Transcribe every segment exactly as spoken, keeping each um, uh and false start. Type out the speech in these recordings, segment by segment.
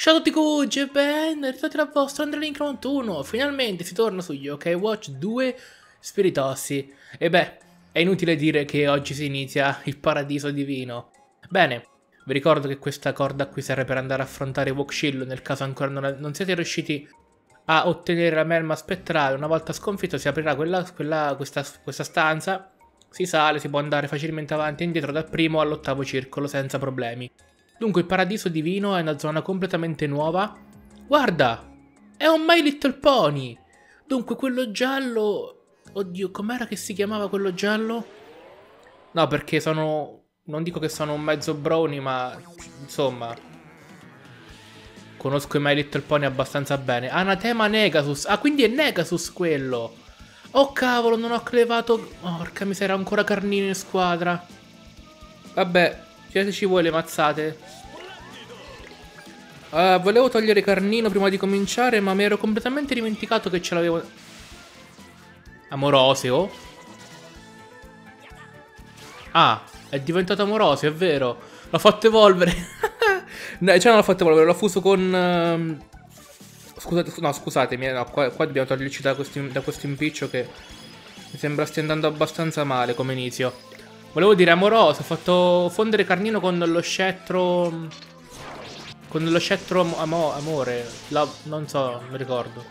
Ciao a tutti cucci e ben ritrovati dal vostro Andrelink novantuno. Finalmente si torna su Yokai Watch due Spiritossi. E beh, è inutile dire che oggi si inizia il paradiso divino. Bene, vi ricordo che questa corda qui serve per andare a affrontare Wokshillo nel caso ancora non, non siete riusciti a ottenere la melma spettrale. Una volta sconfitto si aprirà quella, quella, questa, questa stanza, si sale, si può andare facilmente avanti e indietro dal primo all'ottavo circolo senza problemi. Dunque il paradiso divino è una zona completamente nuova. Guarda, è un My Little Pony. Dunque quello giallo... Oddio, com'era che si chiamava quello giallo? No, perché sono... Non dico che sono un mezzo brownie, ma... Insomma... Conosco i My Little Pony abbastanza bene. Anatema Negasus. Ah, quindi è Negasus quello. Oh cavolo, non ho clevato... Oh, porca miseria, ancora Carnino in squadra. Vabbè... Ci vuoi le mazzate? Uh, volevo togliere Carnino prima di cominciare, ma mi ero completamente dimenticato che ce l'avevo. Amoroseo? Ah, è diventato Amoroseo, è vero. L'ho fatto evolvere. No, cioè non l'ho fatto evolvere, l'ho fuso con... Uh... Scusate, no, scusatemi, no, qua, qua dobbiamo toglierci da questo, da questo impiccio che mi sembra stia andando abbastanza male come inizio. Volevo dire amoroso, ho fatto fondere Carnino con lo scettro... Con lo scettro am amo amore, la, non so, non mi ricordo.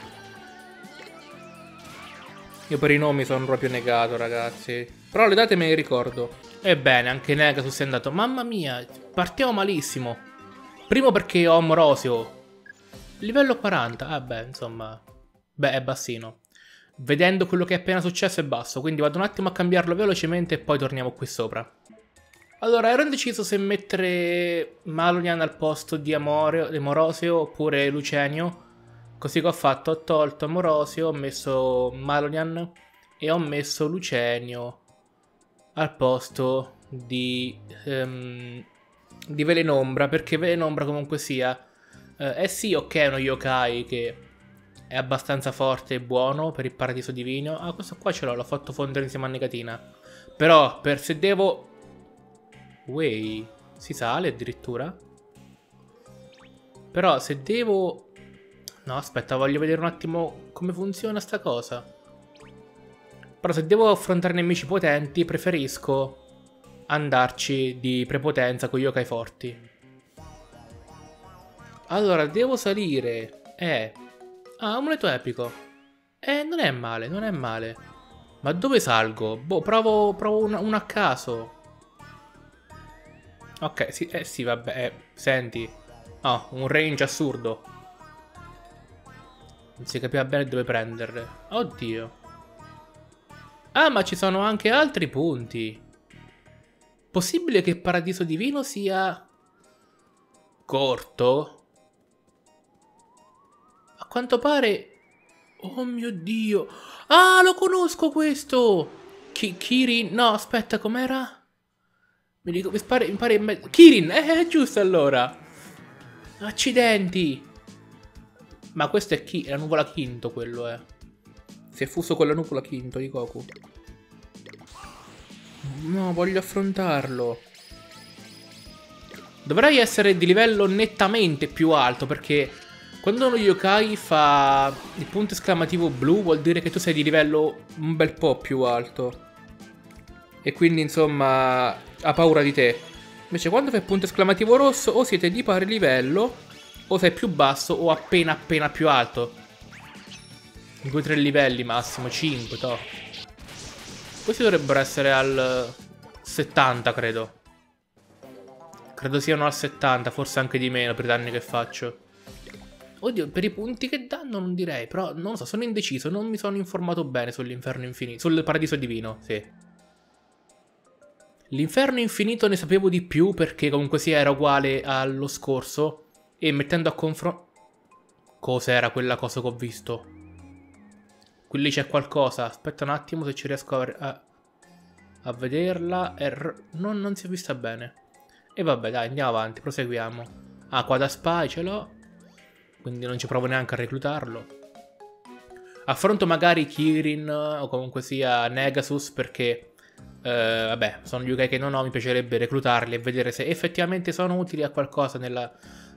Io per i nomi sono proprio negato, ragazzi. Però le date me le ricordo. Ebbene, anche Negasus è andato. Mamma mia, partiamo malissimo. Primo perché ho Amorosio. Livello quaranta, ah beh, insomma... Beh, è bassino. Vedendo quello che è appena successo è basso, quindi vado un attimo a cambiarlo velocemente e poi torniamo qui sopra. Allora, ero indeciso se mettere Malonian al posto di Amore, Amorosio oppure Lucenio. Così che ho fatto, ho tolto Amorosio, ho messo Malonian e ho messo Lucenio al posto di, um, di Velenombra, perché Velenombra comunque sia... Eh, eh sì, ok, è uno yokai che... è abbastanza forte e buono per il paradiso divino. Ah, questo qua ce l'ho, l'ho fatto fondere insieme a Negatina. Però, per se devo... Way, si sale addirittura? Però, se devo... No, aspetta, voglio vedere un attimo come funziona sta cosa. Però se devo affrontare nemici potenti, preferisco andarci di prepotenza con yokai forti. Allora, devo salire. Eh... Ah, amuleto epico. Eh, non è male, non è male. Ma dove salgo? Boh, provo, provo un, un a caso. Ok, sì, eh sì, vabbè, eh, senti. Oh, un range assurdo. Non si capiva bene dove prenderle. Oddio. Ah, ma ci sono anche altri punti. Possibile che il paradiso divino sia... corto? A quanto pare... Oh mio Dio. Ah, lo conosco questo. Ki Kirin. No, aspetta, com'era? Mi dico, mi pare, mi pare in mezzo. Kirin, eh, è giusto allora. Accidenti. Ma questo è chi? È la nuvola Quinto, quello è. Si è fuso con la nuvola Quinto di Goku. No, voglio affrontarlo. Dovrei essere di livello nettamente più alto, perché... Quando uno yokai fa il punto esclamativo blu vuol dire che tu sei di livello un bel po' più alto. E quindi insomma ha paura di te. Invece quando fai il punto esclamativo rosso o siete di pari livello o sei più basso o appena appena più alto. due tre livelli massimo, cinque, toh. Questi dovrebbero essere al settanta credo. Credo siano al settanta, forse anche di meno per i danni che faccio. Oddio, per i punti che danno non direi, però non lo so, sono indeciso, non mi sono informato bene sull'inferno infinito, sul paradiso divino, sì. L'inferno infinito ne sapevo di più perché comunque sia era uguale allo scorso e mettendo a confronto... Cos'era quella cosa che ho visto? Qui lì c'è qualcosa, aspetta un attimo se ci riesco a, a, a vederla, er... non, non si è vista bene. E vabbè dai, andiamo avanti, proseguiamo. Ah, qua da spy ce l'ho. Quindi non ci provo neanche a reclutarlo. Affronto magari Kirin o comunque sia Negasus perché, eh, vabbè, sono gli yokai che non ho, mi piacerebbe reclutarli e vedere se effettivamente sono utili a qualcosa nella,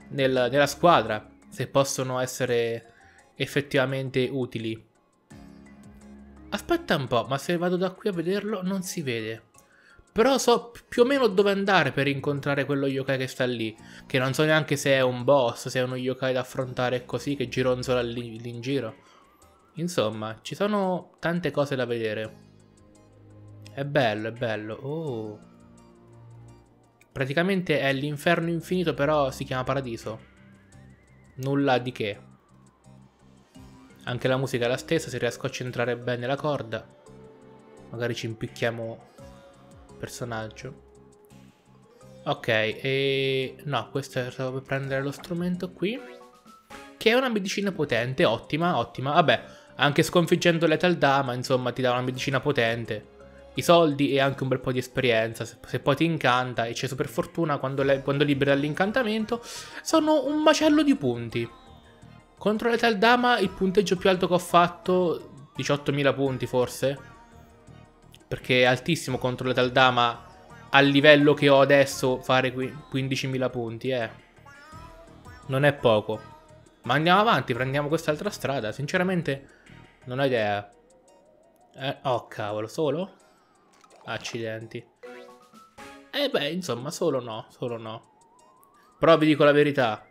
nel, nella squadra, se possono essere effettivamente utili. Aspetta un po', ma se vado da qui a vederlo non si vede. Però so più o meno dove andare per incontrare quello yokai che sta lì. Che non so neanche se è un boss, se è uno yokai da affrontare così che gironzola lì, lì in giro. Insomma, ci sono tante cose da vedere. È bello, è bello. Oh. Praticamente è l'inferno infinito, però si chiama paradiso. Nulla di che. Anche la musica è la stessa, se riesco a centrare bene la corda. Magari ci impicchiamo personaggio. Ok, e... no, questo è per prendere lo strumento qui. Che è una medicina potente, ottima, ottima. Vabbè, anche sconfiggendo Lethal Dama, insomma, ti dà una medicina potente. I soldi e anche un bel po' di esperienza. Se, se poi ti incanta e c'è super fortuna quando, le, quando liberi dall'incantamento, sono un macello di punti. Contro Lethal Dama il punteggio più alto che ho fatto, diciottomila punti forse. Perché è altissimo contro Lethal Dama al livello che ho adesso fare quindicimila punti, eh. Non è poco. Ma andiamo avanti, prendiamo quest'altra strada. Sinceramente non ho idea. Eh, oh cavolo, solo? Accidenti. Eh beh, insomma, solo no, solo no. Però vi dico la verità.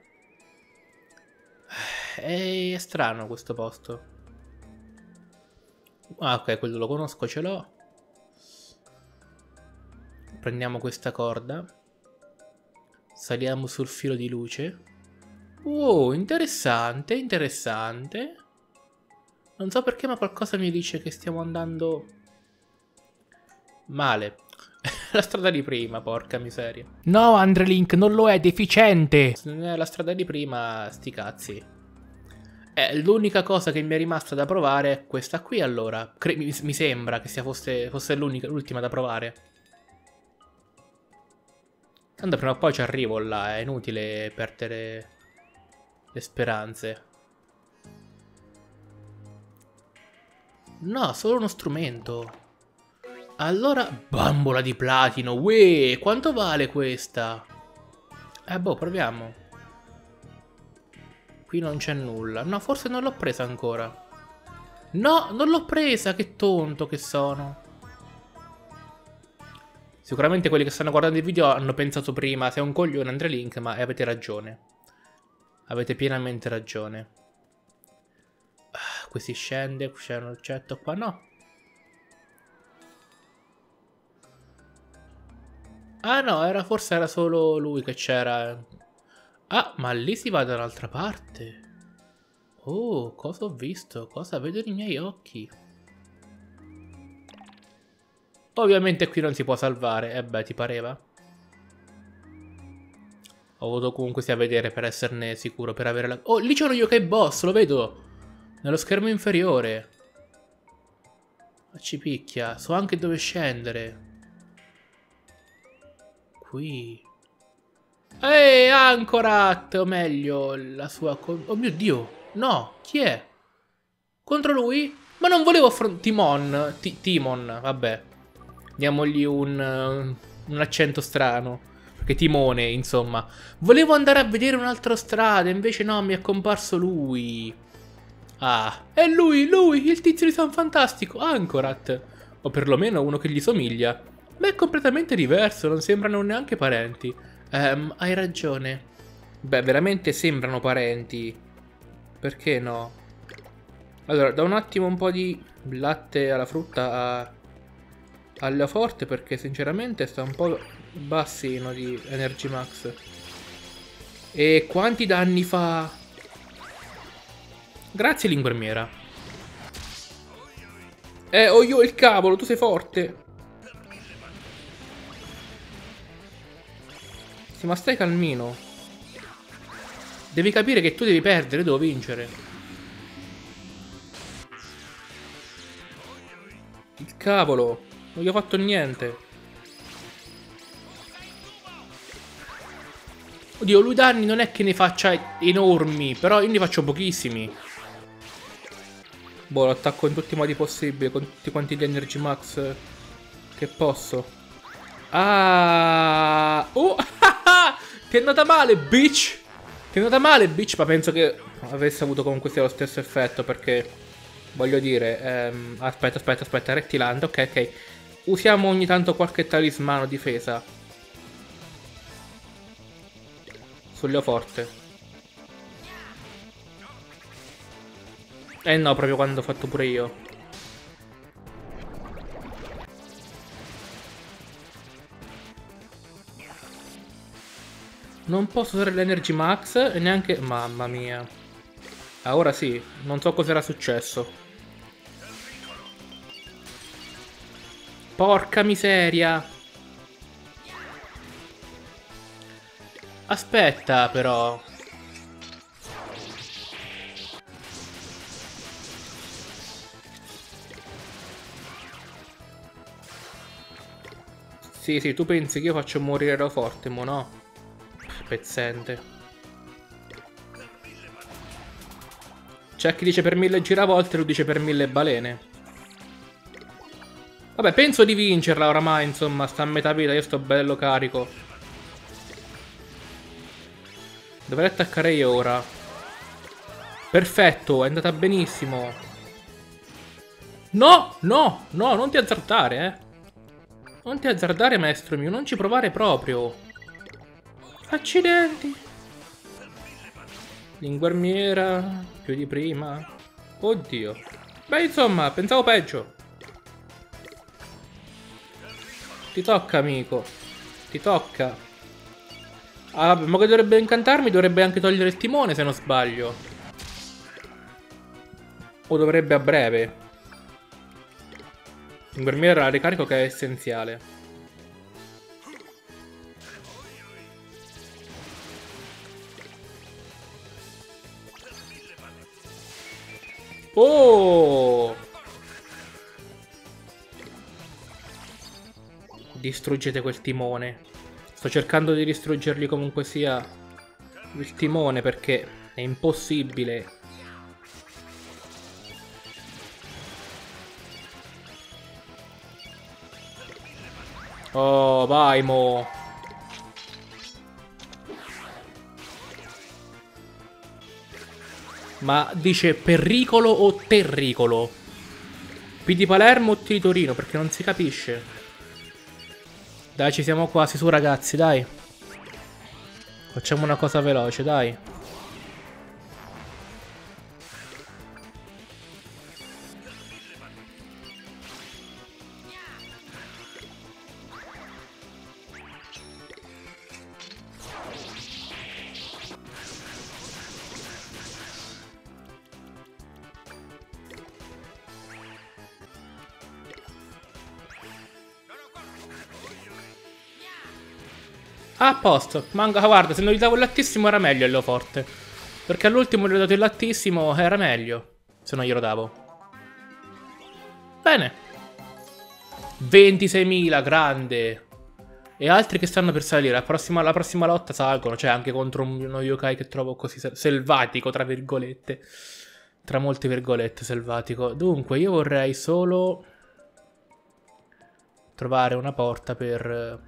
È strano questo posto. Ah, ok, quello lo conosco, ce l'ho. Prendiamo questa corda. Saliamo sul filo di luce. Oh, interessante, interessante. Non so perché, ma qualcosa mi dice che stiamo andando male. La strada di prima, porca miseria. No, Andrelink, non lo è, deficiente. Se non è la strada di prima, sti cazzi. Eh, l'unica cosa che mi è rimasta da provare è questa qui, allora. Cre mi, mi sembra che sia fosse, fosse l'ultima da provare. Tanto prima o poi ci arrivo là, è inutile perdere le speranze. No, solo uno strumento. Allora, bambola di platino, uè, quanto vale questa? Eh boh, proviamo. Qui non c'è nulla. No, forse non l'ho presa ancora. No, non l'ho presa, che tonto che sono. Sicuramente quelli che stanno guardando il video hanno pensato prima, sei un coglione Andrelink, ma avete ragione. Avete pienamente ragione. Ah, qui si scende, c'è un oggetto qua, no. Ah no, era, forse era solo lui che c'era. Ah, ma lì si va dall'altra parte. Oh, cosa ho visto? Cosa vedo nei miei occhi? Ovviamente qui non si può salvare. E eh beh, ti pareva? Ho voluto comunque sia vedere per esserne sicuro, per avere la... Oh, lì c'è uno yokai boss, lo vedo! Nello schermo inferiore. Ma ci picchia. So anche dove scendere. Qui. Ehi, Anchorat! O meglio, la sua... Oh mio Dio! No! Chi è? Contro lui? Ma non volevo affrontare... Timon. T Timon, vabbè. Diamogli un, uh, un accento strano. Perché Timone, insomma. Volevo andare a vedere un'altra strada, invece no, mi è comparso lui. Ah, è lui, lui, il tizio di San Fantastico, Anchorat. O perlomeno uno che gli somiglia. Ma è completamente diverso, non sembrano neanche parenti. Ehm, hai ragione. Beh, veramente sembrano parenti. Perché no? Allora, da un attimo un po' di latte alla frutta a... alla forte, perché sinceramente sta un po' bassino di Energy Max. E quanti danni fa? Grazie, linguermiera. Eh, oh io il cavolo, tu sei forte. Sì, ma stai calmino. Devi capire che tu devi perdere, devo vincere. Il cavolo, non gli ho fatto niente. Oddio, lui danni non è che ne faccia enormi, però io ne faccio pochissimi. Boh, lo attacco in tutti i modi possibili, con tutti quanti gli Energy Max che posso. Ah! Oh! Ti è andata male, bitch! Ti è andata male, bitch, ma penso che avesse avuto comunque sia lo stesso effetto, perché, voglio dire, ehm, aspetta, aspetta, aspetta, rettilante, ok, ok. Usiamo ogni tanto qualche talismano difesa. Sul Leoforte. Eh no, proprio quando ho fatto pure io. Non posso usare l'Energy Max e neanche... Mamma mia. Ah, ora sì, non so cosa era successo. Porca miseria. Aspetta, però. Sì, sì, tu pensi che io faccio morire Leoforte, mo no? Pezzente. C'è chi dice per mille giravolte e lui dice per mille balene. Vabbè, penso di vincerla oramai, insomma, sta a metà vita, io sto bello carico. Dovrei attaccare io ora. Perfetto, è andata benissimo. No, no, no, non ti azzardare, eh. Non ti azzardare, maestro mio, non ci provare proprio. Accidenti. Linguarmiera, più di prima. Oddio. Beh, insomma, pensavo peggio. Ti tocca, amico. Ti tocca. Ah, ma che dovrebbe incantarmi? Dovrebbe anche togliere il timone, se non sbaglio. O dovrebbe a breve. Linguarmiera la ricarico, che è essenziale. Oh! Distruggete quel timone. Sto cercando di distruggergli comunque sia il timone, perché è impossibile. Oh, vai mo. Ma dice pericolo o terricolo? P di Palermo o T di Torino? Perché non si capisce. Dai, ci siamo quasi su, ragazzi, dai. Facciamo una cosa veloce, dai. Ah, a posto. Manca, guarda, se non gli davo il lattissimo era meglio il Leoforte. Perché all'ultimo gli ho dato il lattissimo, era meglio. Se non glielo davo. Bene. ventiseimila, grande. E altri che stanno per salire. La prossima, la prossima lotta salgono. Cioè, anche contro uno yokai che trovo così selvatico, tra virgolette. Tra molte virgolette, selvatico. Dunque, io vorrei solo trovare una porta per...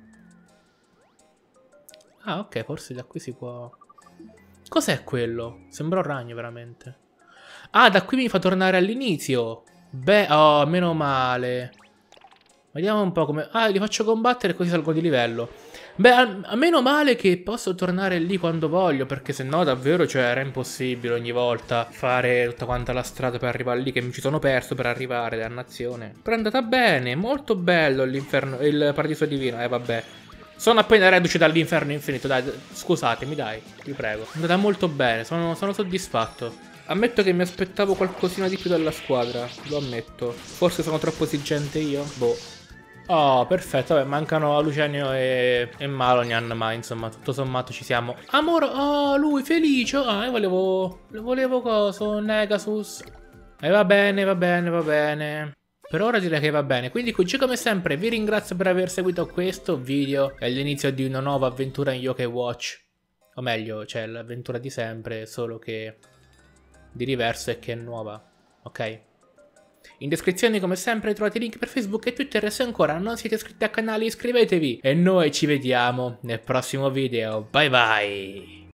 Ah, ok, forse da qui si può... Cos'è quello? Sembra un ragno, veramente. Ah, da qui mi fa tornare all'inizio. Beh, oh, meno male. Vediamo un po' come... Ah, li faccio combattere così salgo di livello. Beh, a, a meno male che posso tornare lì quando voglio, perché sennò davvero, cioè, era impossibile ogni volta fare tutta quanta la strada per arrivare lì, che mi ci sono perso per arrivare, dannazione. Però è andata bene, molto bello l'inferno, il paradiso divino, eh vabbè. Sono appena reduce dall'inferno infinito, dai, scusatemi, dai, vi prego. È andata molto bene, sono, sono soddisfatto. Ammetto che mi aspettavo qualcosina di più dalla squadra, lo ammetto. Forse sono troppo esigente io? Boh. Oh, perfetto, vabbè, mancano Lucenio e, e Malonian, ma insomma, tutto sommato ci siamo. Amore, oh, lui, felice, ah, io volevo, volevo coso, Negasus. E eh, va bene, va bene, va bene. Per ora direi che va bene, quindi qui come sempre vi ringrazio per aver seguito questo video. È l'inizio di una nuova avventura in Yokai Watch. O meglio, c'è l'avventura di sempre, solo che di diverso e che è nuova, ok? In descrizione come sempre trovate i link per Facebook e Twitter e se ancora non siete iscritti al canale iscrivetevi. E noi ci vediamo nel prossimo video, bye bye!